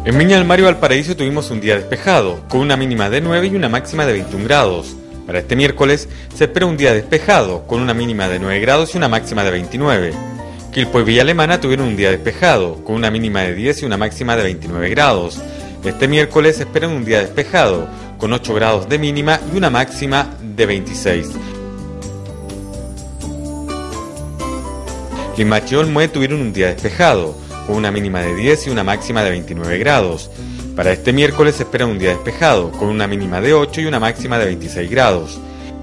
En Viña del Mar y Valparaíso tuvimos un día despejado, con una mínima de 9 y una máxima de 21 grados. Para este miércoles se espera un día despejado, con una mínima de 9 grados y una máxima de 29. Quilpué y Villa Alemana tuvieron un día despejado, con una mínima de 10 y una máxima de 29 grados. Este miércoles se espera un día despejado, con 8 grados de mínima y una máxima de 26. Limache y Olmué tuvieron un día despejado, con una mínima de 10 y una máxima de 29 grados. Para este miércoles se espera un día despejado, con una mínima de 8 y una máxima de 26 grados.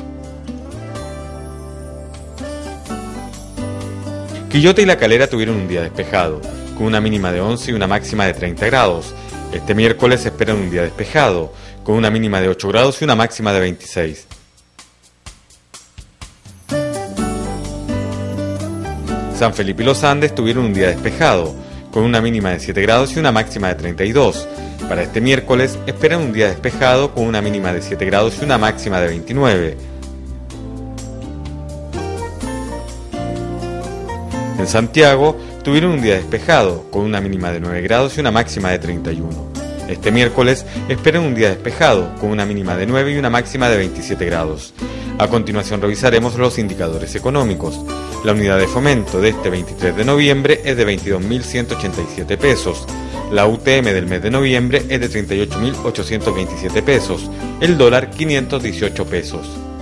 Quillota y La Calera tuvieron un día despejado, con una mínima de 11 y una máxima de 30 grados. Este miércoles se espera un día despejado, con una mínima de 8 grados y una máxima de 26. San Felipe y Los Andes tuvieron un día despejado, con una mínima de 7 grados y una máxima de 32. Para este miércoles esperan un día despejado, con una mínima de 7 grados y una máxima de 29. En Santiago tuvieron un día despejado, con una mínima de 9 grados y una máxima de 31. Este miércoles esperan un día despejado, con una mínima de 9 y una máxima de 27 grados. A continuación revisaremos los indicadores económicos. La unidad de fomento de este 23 de noviembre es de 22.187 pesos. La UTM del mes de noviembre es de 38.827 pesos. El dólar 518 pesos.